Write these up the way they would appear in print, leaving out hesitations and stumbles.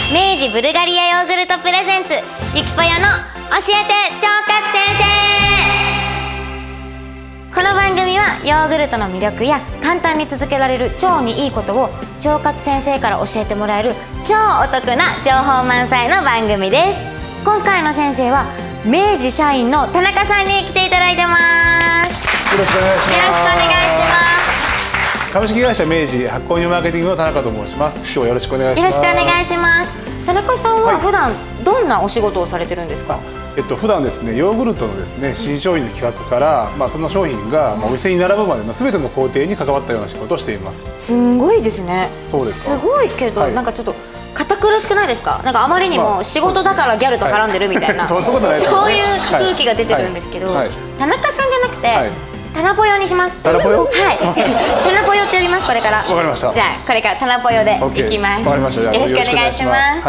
明治ブルガリアヨーグルトプレゼンツゆきぽよの教えて腸活先生。この番組はヨーグルトの魅力や簡単に続けられる腸にいいことを腸活先生から教えてもらえる超お得な情報満載の番組です。今回の先生は明治社員の田中さんに来ていただいてます。 よろしくお願いします。 よろしくお願いします。 株式会社明治発酵乳マーケティングの田中と申します。今日はよろしくお願いします。 よろしくお願いします。田中さんは普段どんなお仕事をされてるんですか？ 普段ですね、ヨーグルトのですね、新商品の企画から、その商品がお店に並ぶまでの全ての工程に関わったような仕事をしています。 すんごいですね。 そうですか。 すごいけど、なんかちょっと堅苦しくないですか？なんかあまりにも仕事だからギャルと絡んでるみたいな、 そんなことないですよね。 そういう空気が出てるんですけど、田中さんじゃなくて、タナポヨにします。 タナポヨ？ はい。タナポヨって呼びますこれから。 わかりました。 じゃあこれからタナポヨでいきます。 わかりました。 よろしくお願いします。 はい。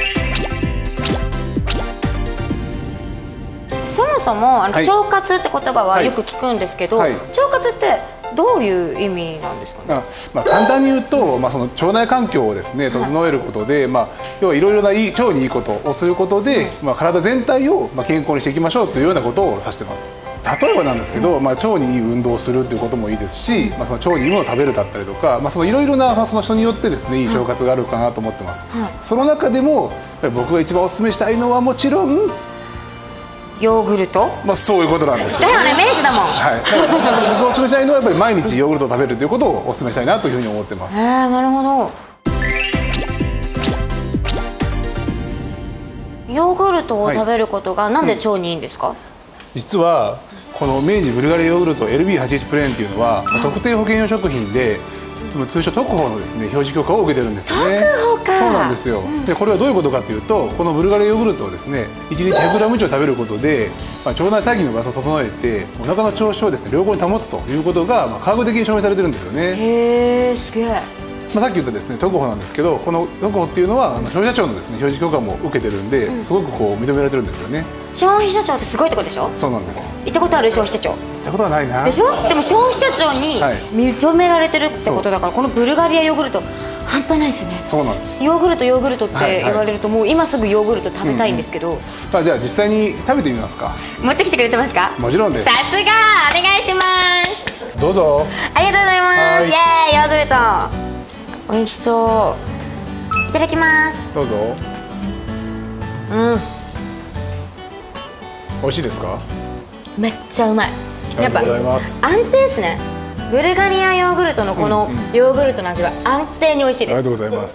そもそも腸活って言葉はよく聞くんですけど、腸活ってどういう意味なんですかね？ 簡単に言うと、その腸内環境をですね整えることで、要はいろいろな腸にいいことをすることで、体全体を健康にしていきましょうというようなことを指してます。例えばなんですけど、腸にいい運動をするということもいいですし、その腸にいいものを食べるだったりとか、そのいろいろなその人によってですねいい腸活があるかなと思ってます。その中でも僕が一番お勧めしたいのはもちろんヨーグルト？ そういうことなんですよ。 だよね、明治だもん。 はい。僕がお勧めしたいのはやっぱり毎日ヨーグルトを食べるということをお勧めしたいなというふうに思ってます。 なるほど。ヨーグルトを食べることがなんで腸にいいんですか？ 実はこの明治ブルガリヨーグルト LB81 プレーンっていうのは特定保険用食品で通称特保のですね表示許可を受けてるんですよね。 特保か。 そうなんですよ。でこれはどういうことかというと、このブルガリヨーグルトをですね1日 100g 以上食べることで、腸内細菌のバランスを整えてお腹の調子をですね良好に保つということが科学的に証明されてるんですよね。 へえ、すげえ。 さっき言ったですね特保なんですけど、この特保っていうのは消費者庁のですね表示許可も受けてるんで、すごく認められてるんですよね。 消費者庁ってすごいとこでしょ？ そうなんです。 行ったことある？消費者庁。 行ったことはないな。 でしょ？でも消費者庁に認められてるってことだから、このブルガリアヨーグルト半端ないですよね。そうなんです。ヨーグルトって言われるともう今すぐヨーグルト食べたいんですけど。 じゃあ実際に食べてみますか。 持ってきてくれてますか？ もちろんです。 さすが、お願いします。 どうぞ。 ありがとうございます。イエーイ、ヨーグルト。美味しそう。いただきます。 どうぞ。美味しいですか？ めっちゃうまい。やっぱ安定ですね。ブルガリアヨーグルトのこのヨーグルトの味は安定に美味しいです。 ありがとうございます。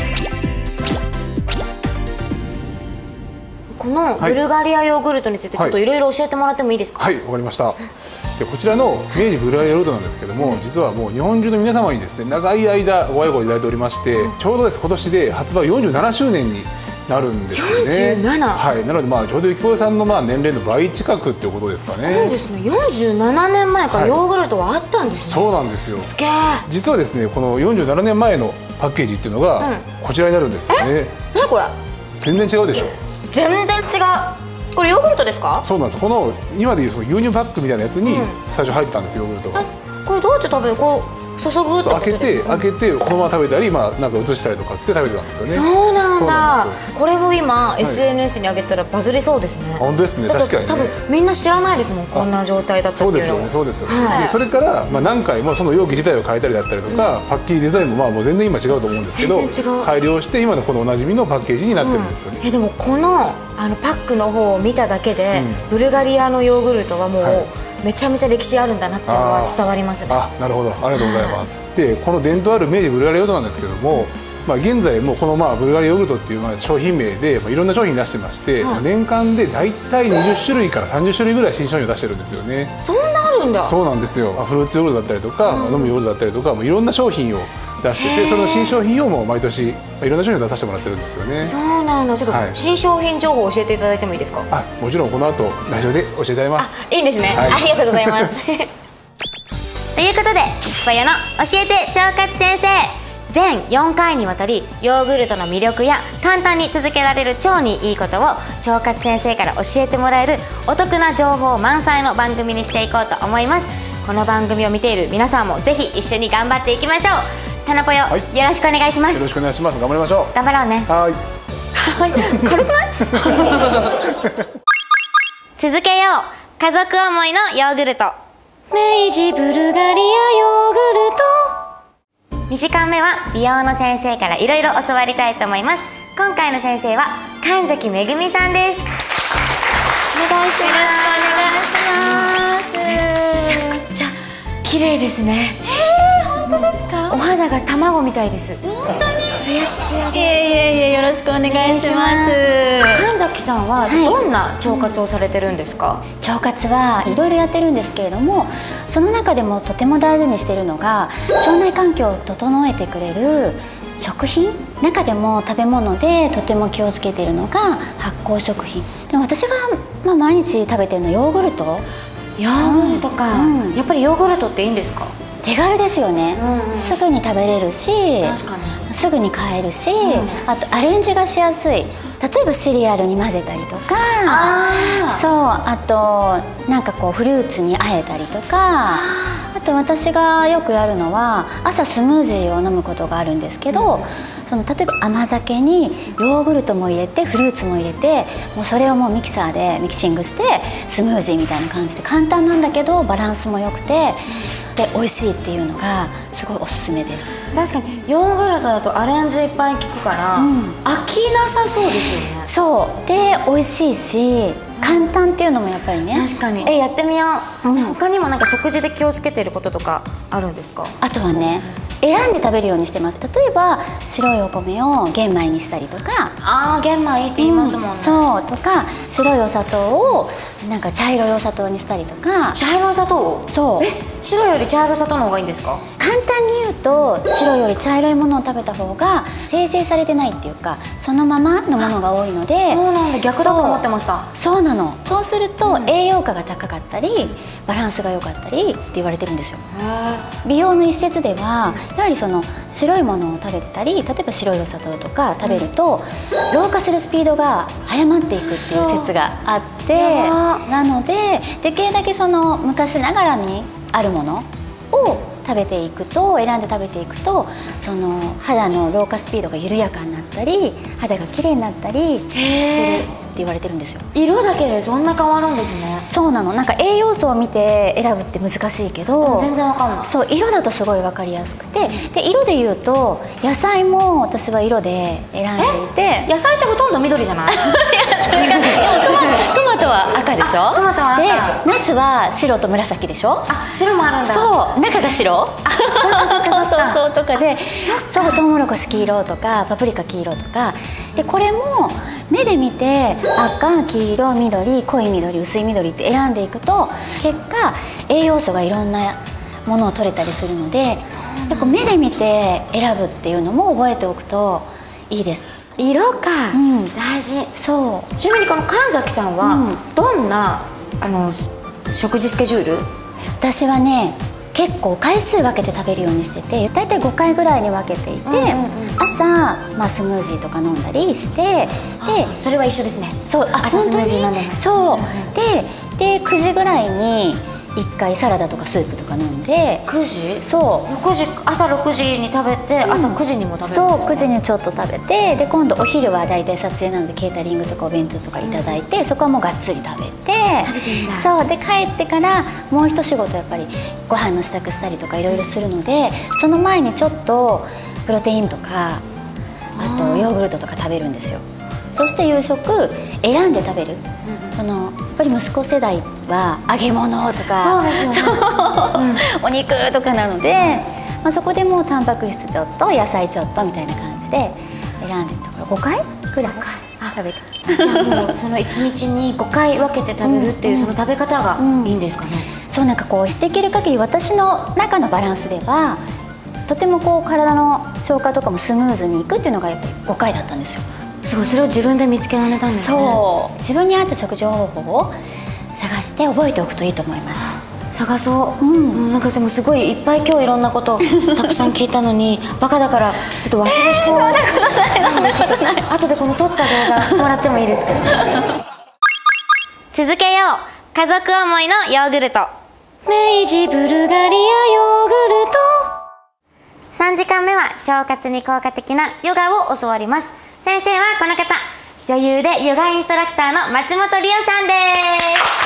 このブルガリアヨーグルトについてちょっといろいろ教えてもらってもいいですか？ はい、わかりました。でこちらの明治ブルガリアヨーグルトなんですけども、実はもう日本中の皆様にですね長い間ご愛顧いただいておりまして、ちょうどです今年で発売47周年になるんですよね。 47？ はい、なのでちょうどゆきぽよさんの年齢の倍近くっていうことですかね。 そうですね。47年前からヨーグルトはあったんですね。 そうなんですよ。 すげえ。 実はですねこの47年前のパッケージっていうのがこちらになるんですよね。 何これ？ 全然違うでしょ。 全然違う。これヨーグルトですか？ そうなんです。この今でいうその牛乳パックみたいなやつに最初入ってたんですヨーグルトが。 これどうやって食べる？こう注ぐって開けてこのまま食べたりなんか移したりとかって食べてたんですよね。 そうなんだ。これを今 SNS に上げたらバズりそうですね。 本当ですね。確かにね。 多分みんな知らないですもん、こんな状態だったっていうの。 そうですよね。そうですよね。でそれから何回もその容器自体を変えたりだったりとか、パッケージデザインももう全然今違うと思うんですけど、改良して今のこのおなじみのパッケージになってるんですよね。 でもこのパックの方を見ただけでブルガリアのヨーグルトはもうめちゃめちゃ歴史あるんだなっていうのは伝わりますね。 なるほど、ありがとうございます。でこの伝統ある明治ブルガリアヨーグルトなんですけども、現在もこのブルガリアヨーグルトっていう商品名でいろんな商品出してまして、年間で大体20種類から30種類ぐらい新商品を出してるんですよね。 そんなあるんだ。 そうなんですよ。フルーツヨーグルトだったりとか飲むヨーグルトだったりとかいろんな商品を出してて、その新商品をもう毎年いろんな商品を出させてもらってるんですよね。 そうなんだ。ちょっと新商品情報を教えていただいてもいいですか？ もちろんこの後内緒で教えちゃいます。 いいんですね。ありがとうございます。ということでゆきぽよの教えて腸活先生、全4回にわたりヨーグルトの魅力や簡単に続けられる腸にいいことを腸活先生から教えてもらえるお得な情報満載の番組にしていこうと思います。この番組を見ている皆さんもぜひ一緒に頑張っていきましょう。 タナポヨ、 はい、 よろしくお願いします。 よろしくお願いします。頑張りましょう。 頑張ろうね。 はい。 軽くない続けよう、家族思いのヨーグルト、明治ブルガリアヨーグルト。2時間目は美容の先生からいろいろ教わりたいと思います。今回の先生は神崎めぐみさんです。お願いします。めちゃくちゃ綺麗ですね。 本当ですか？ お肌が卵みたいです。 本当にツヤツヤで。 いえよろしくお願いします。 神崎さんはどんな腸活をされてるんですか？ 腸活はいろいろやってるんですけれども、その中でもとても大事にしているのが腸内環境を整えてくれる食品。中でも食べ物でとても気をつけているのが発酵食品で、私が毎日食べてるのはヨーグルト。 ヨーグルトか、やっぱりヨーグルトっていいんですか？ 手軽ですよね、すぐに食べれるし、 確かにすぐに買えるし、あとアレンジがしやすい。例えばシリアルに混ぜたりとか、あとなんかこうフルーツにあえたりとか、あと私がよくやるのは朝スムージーを飲むことがあるんですけど、例えば甘酒にヨーグルトも入れてフルーツも入れて、もうそれをもうミキサーでミキシングしてスムージーみたいな感じで簡単なんだけどバランスも良くてで美味しいっていうのがすごいおすすめです。 確かにヨーグルトだとアレンジいっぱい効くから、飽きなさそうですよね。 そうで美味しいし簡単っていうのもやっぱりね。 確かに。やってみよう。他にもなんか食事で気をつけていることとかあるんですか？ あとはね、選んで食べるようにしてます。例えば白いお米を玄米にしたりとか。 玄米いいって言いますもんね。 そうとか、白いお砂糖をなんか茶色いお砂糖にしたりとか。 茶色い砂糖？そう。白より茶色い砂糖の方がいいんですか？ 簡単に言うと白より茶色いものを食べた方が精製されてないっていうか、そのままのものが多いので。 そうなんだ、逆だと思ってました。 そうなの。そうすると栄養価が高かったりバランスが良かったりって言われてるんですよ。美容の一説ではやはりその白いものを食べてたり、例えば白いお砂糖とか食べると老化するスピードが速まっていくっていう説があって、なのでできるだけその昔ながらにあるものを食べていくと、選んで食べていくとその肌の老化スピードが緩やかになったり肌が綺麗になったりするって言われてるんですよ。 色だけでそんな変わるんですね。 そうなの。なんか栄養素を見て選ぶって難しいけど、 全然わかんない。 そう、色だとすごい分かりやすくて、で色で言うと野菜も私は色で選んでいて。 野菜ってほとんど緑じゃない？ いやそれがトマトは赤でしょ。 トマトは赤で、ナスは白と紫でしょ。 白もあるんだ。 そう、中が白。 そうとかで、そうトウモロコシ黄色とかパプリカ黄色とかで、これも目で見て赤、黄色、緑、濃い緑、薄い緑って選んでいくと結果栄養素がいろんなものを取れたりするので、結構目で見て選ぶっていうのも覚えておくといいです。 色か、大事。 そう。 ちなみにこの神崎さんはどんな食事スケジュール？ 私はね結構回数分けて食べるようにしてて、大体5回ぐらいに分けていて、朝、スムージーとか飲んだりして、でそれは一緒ですね。 そう、 朝スムージー飲んでます。 そうで9時ぐらいに1回サラダとかスープとか飲んで。 9時？ そう、 朝6時に食べて、朝9時にも食べるんですか？ そう、9時にちょっと食べて、で今度お昼は大体撮影なのでケータリングとかお弁当とかいただいて、そこはもうがっつり食べて、そうで帰ってからもう一仕事やっぱりご飯の支度したりとかいろいろするので、その前にちょっとプロテインとかあとヨーグルトとか食べるんですよ。そして夕食選んで食べる。やっぱり息子世代は揚げ物とか、 そうですよね、 お肉とかなので、そこでもうタンパク質ちょっと野菜ちょっとみたいな感じで選んでるところ5回くらい食べて。 じゃあもうその1日に5回分けて食べるっていうその食べ方がいいんですかね？ そう、なんかこうできる限り私の中のバランスではとてもこう体の消化とかもスムーズにいくっていうのがやっぱり5回だったんですよ。 すごい、それを自分で見つけられたんですね。 そう、自分に合った食事方法を探して覚えておくといいと思います。 探そう。なんかでもすごいいっぱい今日いろんなことたくさん聞いたのにバカだからちょっと忘れそう。なのでちょっと後でこの撮った動画もらってもいいですか？続けよう、家族思いのヨーグルト、明治ブルガリアヨーグルト。 3時間目は腸活に効果的なヨガを教わります。先生はこの方、女優でヨガインストラクターの松本理央さんです。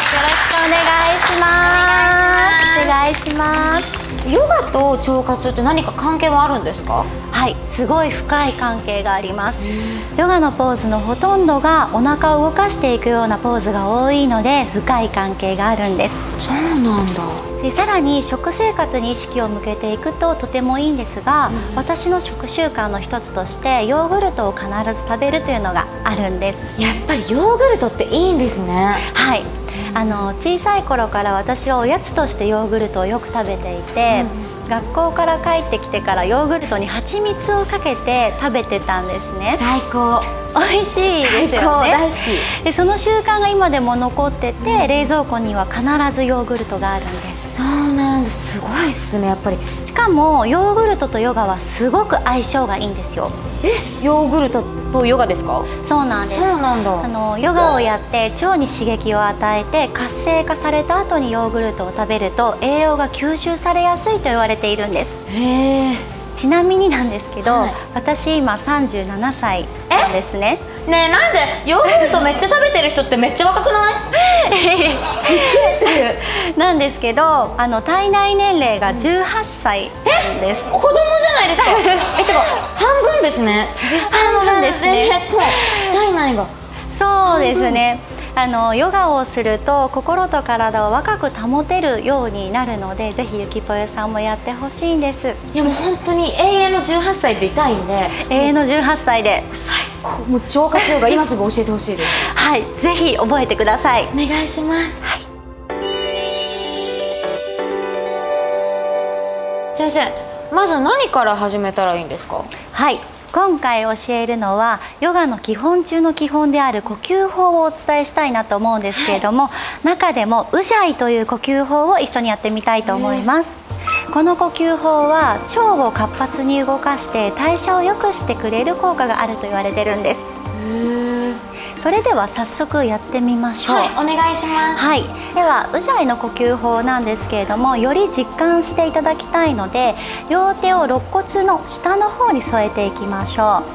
よろしくお願いします。お願いします。 ヨガと腸活って何か関係はあるんですか？ はい、すごい深い関係があります。ヨガのポーズのほとんどがお腹を動かしていくようなポーズが多いので、深い関係があるんです。 そうなんだ。 でさらに食生活に意識を向けていくととてもいいんですが、私の食習慣の一つとしてヨーグルトを必ず食べるというのがあるんです。 やっぱりヨーグルトっていいんですね。 はい、小さい頃から私はおやつとしてヨーグルトをよく食べていて、学校から帰ってきてからヨーグルトに蜂蜜をかけて食べてたんですね。 最高。 美味しいですよね。 最高、大好き。 でその習慣が今でも残ってて、冷蔵庫には必ずヨーグルトがあるんです。 そうなんです。すごいっすね、やっぱり。 しかもヨーグルトとヨガはすごく相性がいいんですよ。 ヨーグルトとヨガですか？ そうなんです。 そうなんだ。 ヨガをやって腸に刺激を与えて活性化された後にヨーグルトを食べると栄養が吸収されやすいと言われているんです。 へえ。 ちなみになんですけど、私今37歳なんですね。 ねえ、なんでヨーグルトめっちゃ食べてる人ってめっちゃ若くない？びっくりする。 なんですけど、体内年齢が18歳なんです。 子供じゃないですか。てか半分ですね。実際の年齢と体内が。 そうですね。ヨガをすると心と体を若く保てるようになるので、ぜひゆきぽよさんもやってほしいんです。 いやもう本当に永遠の18歳っていたいんで。 永遠の18歳で最高。もう腸活ヨガ今すぐ教えてほしいです。 はい、ぜひ覚えてください。 お願いします。 はい。 先生、まず何から始めたらいいんですか？ はい、今回教えるのはヨガの基本中の基本である呼吸法をお伝えしたいなと思うんですけれども、中でもウジャイという呼吸法を一緒にやってみたいと思います。この呼吸法は腸を活発に動かして代謝を良くしてくれる効果があると言われてるんです。それでは早速やってみましょう。 はい、お願いします。 はい、ではウジャイの呼吸法なんですけれども、より実感していただきたいので、両手を肋骨の下の方に添えていきましょう。 はい。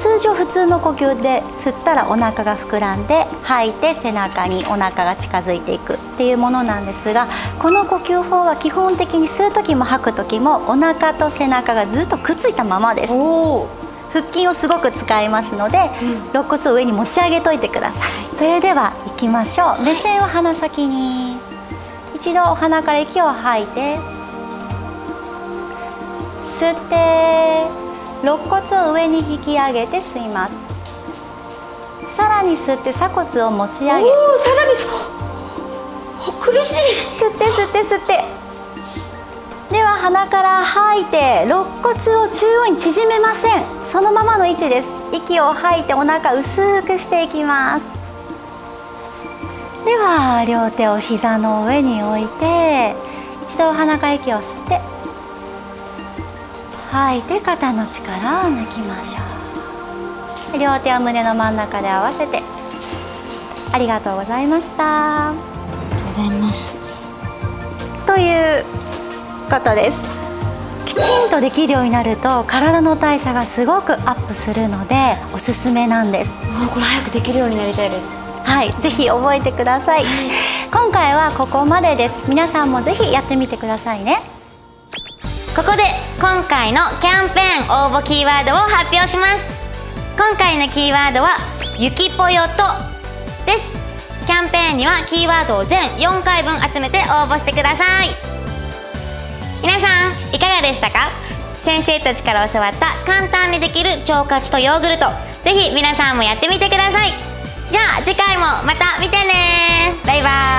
通常普通の呼吸で吸ったらお腹が膨らんで、吐いて背中にお腹が近づいていくっていうものなんですが、この呼吸法は基本的に吸う時も吐く時もお腹と背中がずっとくっついたままです。腹筋をすごく使いますので、肋骨を上に持ち上げといてください。それでは行きましょう。目線を鼻先に。一度鼻から息を吐いて、吸って肋骨を上に引き上げて吸います。さらに吸って鎖骨を持ち上げて、 さらに苦しい。 吸って吸って吸って。では鼻から吐いて肋骨を中央に縮めません。そのままの位置です。息を吐いてお腹薄くしていきます。では両手を膝の上に置いて、一度鼻から息を吸って吐いて肩の力を抜きましょう。両手を胸の真ん中で合わせて。ありがとうございました。 ありがとうございます。 ということです。きちんとできるようになると体の代謝がすごくアップするのでおすすめなんです。 これ早くできるようになりたいです。 はい、ぜひ覚えてください。今回はここまでです。皆さんもぜひやってみてくださいね。 ここで今回のキャンペーン応募キーワードを発表します。今回のキーワードはゆきぽよとです。キャンペーンにはキーワードを全4回分集めて応募してください。皆さんいかがでしたか？先生たちから教わった簡単にできる腸活とヨーグルト、ぜひ皆さんもやってみてください。じゃあ次回もまた見てね。バイバーイ。